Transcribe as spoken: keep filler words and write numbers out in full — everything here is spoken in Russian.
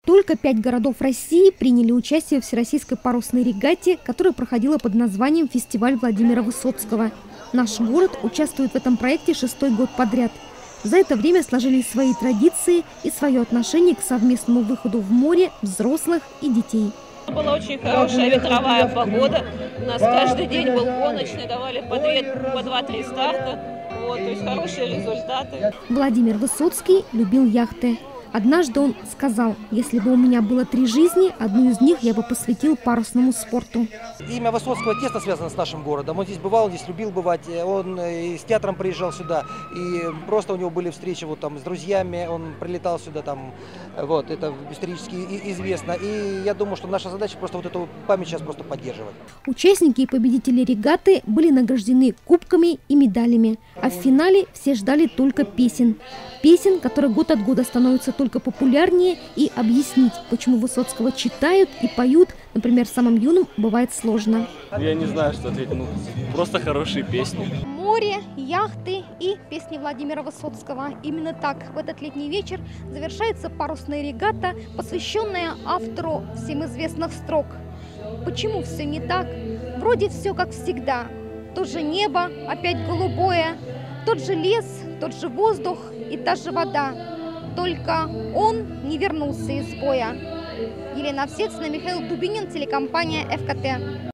Только пять городов России приняли участие в Всероссийской парусной регате, которая проходила под названием «Фестиваль Владимира Высоцкого». Наш город участвует в этом проекте шестой год подряд. За это время сложились свои традиции и свое отношение к совместному выходу в море взрослых и детей. Была очень хорошая ветровая погода. У нас каждый день был гоночный, давали по, две, по два-три старта. Вот, то есть хорошие результаты. Владимир Высоцкий любил яхты. Однажды он сказал: если бы у меня было три жизни, одну из них я бы посвятил парусному спорту. Имя Высоцкого тесно связано с нашим городом. Он здесь бывал, он здесь любил бывать. Он и с театром приезжал сюда. И просто у него были встречи вот там с друзьями. Он прилетал сюда там. Вот, это исторически известно. И я думаю, что наша задача просто вот эту память сейчас просто поддерживать. Участники и победители регаты были награждены кубками и медалями. А в финале все ждали только песен. Песен, которые год от года становятся только популярнее, и объяснить, почему Высоцкого читают и поют, например, самым юным, бывает сложно. Я не знаю, что ответить. Ну, просто хорошие песни. Море, яхты и песни Владимира Высоцкого. Именно так в этот летний вечер завершается парусная регата, посвященная автору всем известных строк. Почему все не так? Вроде все как всегда. То же небо, опять голубое, тот же лес, тот же воздух и та же вода. Только он не вернулся из боя. Елена Овсецина, Михаил Дубинин, телекомпания эф ка тэ.